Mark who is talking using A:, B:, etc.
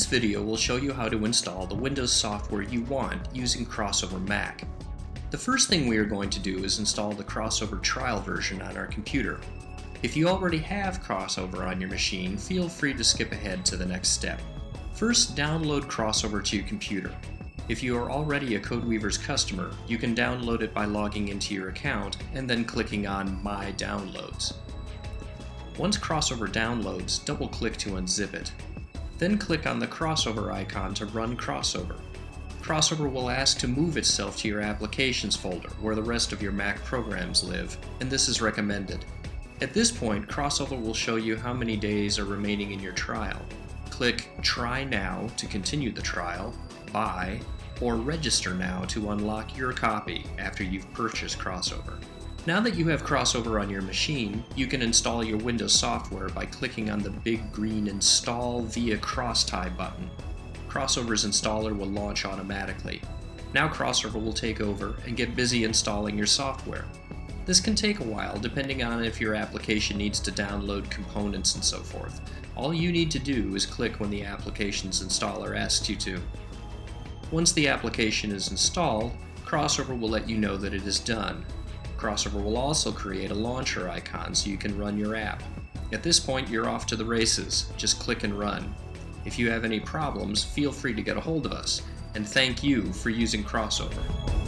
A: video will show you how to install the Windows software you want using CrossOver Mac. The first thing we are going to do is install the CrossOver trial version on our computer. If you already have CrossOver on your machine, feel free to skip ahead to the next step. First, download CrossOver to your computer. If you are already a CodeWeavers customer, you can download it by logging into your account and then clicking on My Downloads. Once CrossOver downloads, double-click to unzip it. Then click on the CrossOver icon to run CrossOver. CrossOver will ask to move itself to your Applications folder, where the rest of your Mac programs live, and this is recommended. At this point, CrossOver will show you how many days are remaining in your trial. Click Try Now to continue the trial, Buy, or Register Now to unlock your copy after you've purchased CrossOver. Now that you have CrossOver on your machine, you can install your Windows software by clicking on the big green Install via Crosstie button. CrossOver's installer will launch automatically. Now CrossOver will take over and get busy installing your software. This can take a while depending on if your application needs to download components and so forth. All you need to do is click when the application's installer asks you to. Once the application is installed, CrossOver will let you know that it is done. CrossOver will also create a launcher icon so you can run your app. At this point, you're off to the races. Just click and run. If you have any problems, feel free to get a hold of us. And thank you for using CrossOver.